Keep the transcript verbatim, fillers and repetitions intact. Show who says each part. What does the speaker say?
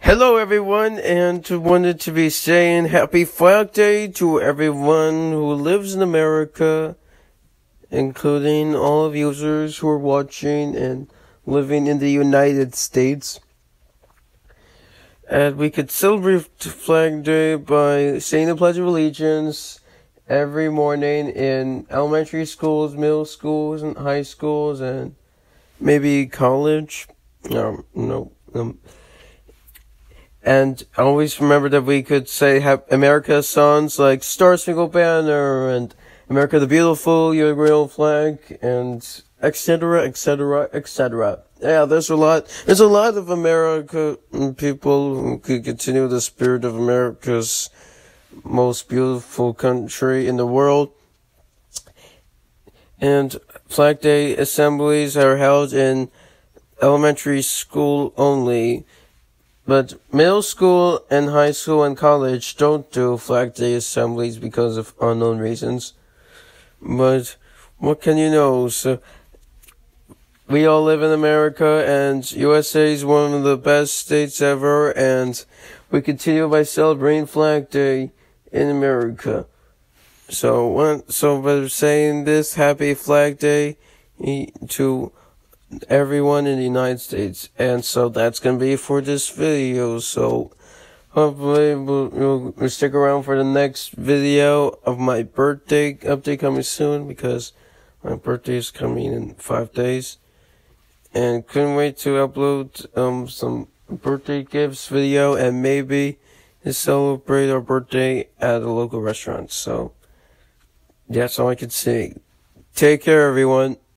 Speaker 1: Hello everyone, and wanted to be saying happy Flag Day to everyone who lives in America, including all of users who are watching and living in the United States. And we could celebrate Flag Day by saying the Pledge of Allegiance every morning in elementary schools, middle schools, and high schools, and maybe college. Um, no, um, And always remember that we could say have America songs like Star Spangled Banner and America the Beautiful, Your Real Flag, and et cetera, et cetera, et cetera. Yeah, there's a lot, there's a lot of America people who could continue the spirit of America's most beautiful country in the world. And Flag Day assemblies are held in elementary school only. But middle school and high school and college don't do Flag Day assemblies because of unknown reasons. But what can you know? So we all live in America, and U S A is one of the best states ever, and we continue by celebrating Flag Day in America. So, when, so by saying this, happy Flag Day to everyone in the United States. And so that's gonna be for this video. So hopefully we'll, we'll, we'll stick around for the next video of my birthday update coming soon, because my birthday is coming in five days. And couldn't wait to upload um some birthday gifts video and maybe to celebrate our birthday at a local restaurant. So that's all I can say. Take care, everyone.